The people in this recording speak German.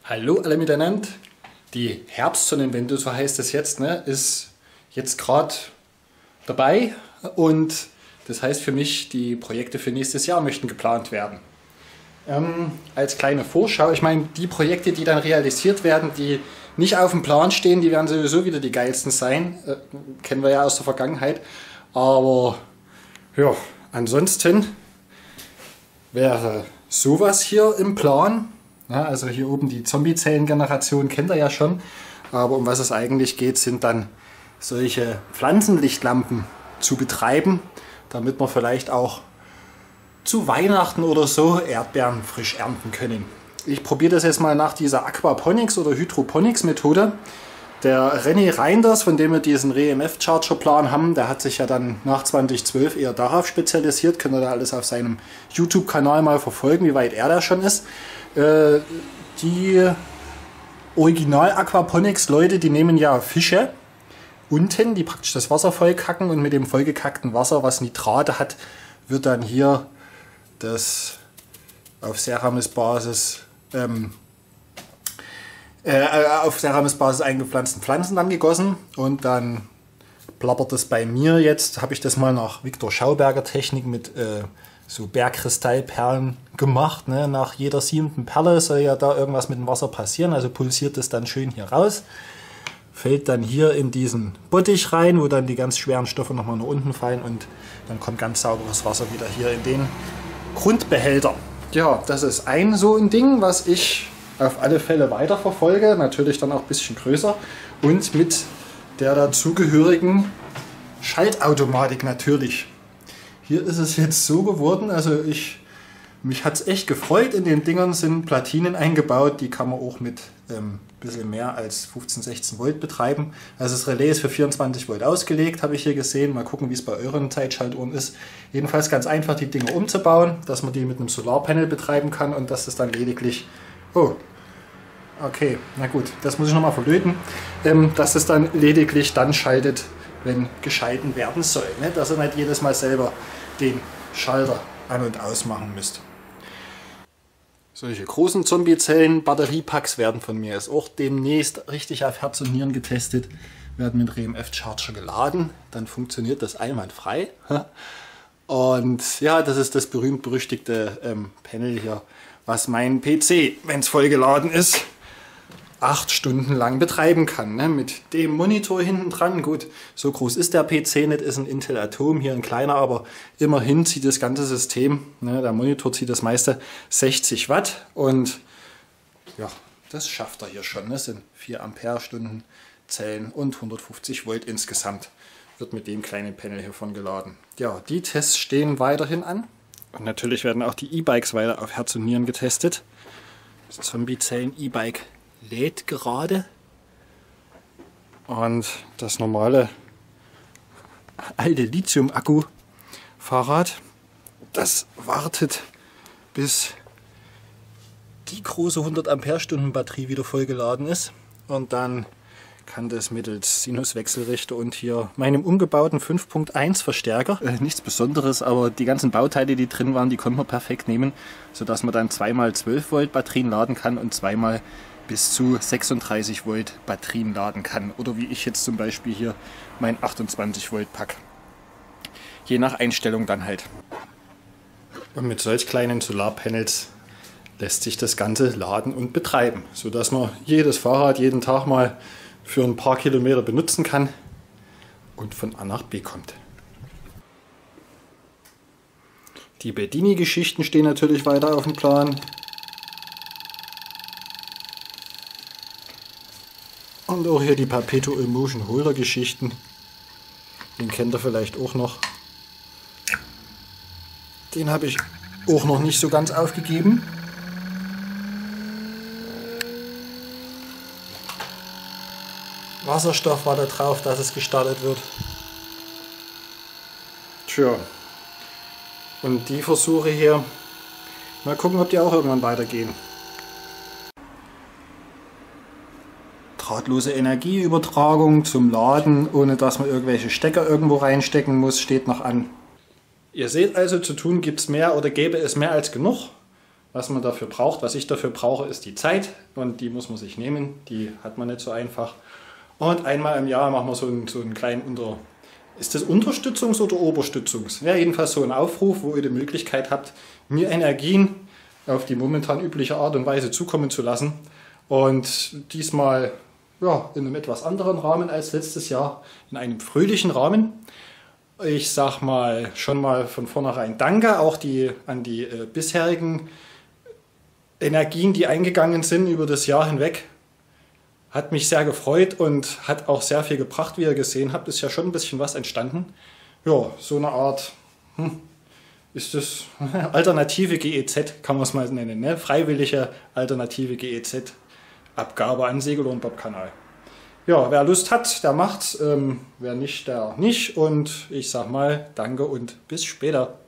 Hallo alle miteinander. Die Herbstsonnenwende, so heißt es jetzt, ne, ist jetzt gerade dabei und das heißt für mich, die Projekte für nächstes Jahr möchten geplant werden. Als kleine Vorschau, ich meine, die Projekte, die dann realisiert werden, die nicht auf dem Plan stehen, die werden sowieso wieder die geilsten sein. Kennen wir ja aus der Vergangenheit. Aber ja, ansonsten wäre sowas hier im Plan. Ja, also hier oben die Zombie-Zellen-Generation kennt ihr ja schon. Aber um was es eigentlich geht, sind dann solche Pflanzenlichtlampen zu betreiben, damit man vielleicht auch zu Weihnachten oder so Erdbeeren frisch ernten können. Ich probiere das jetzt mal nach dieser Aquaponics oder Hydroponics Methode. Der René Reinders, von dem wir diesen REMF Charger Plan haben, der hat sich ja dann nach 2012 eher darauf spezialisiert. Könnt ihr da alles auf seinem YouTube-Kanal mal verfolgen, wie weit er da schon ist. Die Original Aquaponics Leute, die nehmen ja Fische unten, die praktisch das Wasser vollkacken und mit dem vollgekackten Wasser, was Nitrate hat, wird dann hier das auf Ceramis-Basis eingepflanzten Pflanzen dann gegossen und dann plappert es bei mir jetzt, habe ich das mal nach Viktor Schauberger Technik mit so Bergkristallperlen gemacht, ne? Nach jeder 7. Perle soll ja da irgendwas mit dem Wasser passieren, also pulsiert es dann schön hier raus, fällt dann hier in diesen Bottich rein, wo dann die ganz schweren Stoffe nochmal nach unten fallen und dann kommt ganz sauberes Wasser wieder hier in den Grundbehälter. Ja, das ist so ein Ding, was ich auf alle Fälle weiterverfolge, natürlich dann auch ein bisschen größer und mit der dazugehörigen Schaltautomatik natürlich. Hier ist es jetzt so geworden, also mich hat es echt gefreut, in den Dingern sind Platinen eingebaut, die kann man auch mit bisschen mehr als 15, 16 Volt betreiben. Also das Relais ist für 24 Volt ausgelegt, habe ich hier gesehen. Mal gucken, wie es bei euren Zeitschaltuhren ist. Jedenfalls ganz einfach, die Dinger umzubauen, dass man die mit einem Solarpanel betreiben kann und dass es dann lediglich... Oh, okay, na gut, das muss ich nochmal verlöten. Dass es dann lediglich dann schaltet, wenn geschalten werden soll. Ne? Dass ihr nicht jedes Mal selber den Schalter an- und ausmachen müsst. Solche großen Zombie-Zellen, Batteriepacks werden von mir jetzt auch demnächst richtig auf Herz und Nieren getestet, werden mit REMF Charger geladen, dann funktioniert das einwandfrei. Und ja, das ist das berühmt-berüchtigte Panel hier, was mein PC, wenn es voll geladen ist, 8 Stunden lang betreiben kann. Ne? Mit dem Monitor hinten dran, gut, so groß ist der PC nicht, ist ein Intel Atom, hier ein kleiner, aber immerhin zieht das ganze System, ne, der Monitor zieht das meiste 60 Watt und ja, das schafft er hier schon. Das sind 4 Ampere-Stunden Zellen und 150 Volt insgesamt. Wird mit dem kleinen Panel hiervon geladen. Ja, die Tests stehen weiterhin an und natürlich werden auch die E-Bikes weiter auf Herz und Nieren getestet. Das Zombie-Zellen E-Bike lädt gerade und das normale alte Lithium-Akku-Fahrrad, das wartet, bis die große 100 Ampere-Stunden Batterie wieder vollgeladen ist und dann kann das mittels Sinuswechselrichter und hier meinem umgebauten 5.1 Verstärker, nichts Besonderes, aber die ganzen Bauteile, die drin waren, die konnte man perfekt nehmen, sodass man dann 2x12 Volt Batterien laden kann und 2x bis zu 36 Volt Batterien laden kann. Oder wie ich jetzt zum Beispiel hier mein 28 Volt Pack. Je nach Einstellung dann halt. Und mit solch kleinen Solarpanels lässt sich das Ganze laden und betreiben, sodass man jedes Fahrrad jeden Tag mal für ein paar Kilometer benutzen kann und von A nach B kommt. Die Bedini-Geschichten stehen natürlich weiter auf dem Plan. Und auch hier die Perpetual Motion Holder Geschichten. Den kennt ihr vielleicht auch noch. Den habe ich auch noch nicht so ganz aufgegeben. Wasserstoff war da drauf, dass es gestartet wird. Tja. Und die Versuche hier, mal gucken, ob die auch irgendwann weitergehen. Drahtlose Energieübertragung zum Laden, ohne dass man irgendwelche Stecker irgendwo reinstecken muss, steht noch an. Ihr seht also, zu tun gibt es mehr oder gäbe es mehr als genug. was man dafür braucht. Was ich dafür brauche, ist die Zeit und die muss man sich nehmen. Die hat man nicht so einfach. Und einmal im Jahr machen wir so einen kleinen ist das Unterstützungs- oder Oberstützungs? Ja, jedenfalls so ein Aufruf, wo ihr die Möglichkeit habt, mir Energien auf die momentan übliche Art und Weise zukommen zu lassen. Und diesmal ja, in einem etwas anderen Rahmen als letztes Jahr, in einem fröhlichen Rahmen. Ich sag mal schon mal von vornherein Danke auch an die bisherigen Energien, die eingegangen sind über das Jahr hinweg. Hat mich sehr gefreut und hat auch sehr viel gebracht, wie ihr gesehen habt. Ist ja schon ein bisschen was entstanden. Ja, so eine Art, ist das alternative GEZ, kann man es mal nennen. Ne? Freiwillige alternative GEZ-Abgabe an Segel- und Bob-Kanal. Ja, wer Lust hat, der macht's. Wer nicht, der nicht. Und ich sag mal Danke und bis später.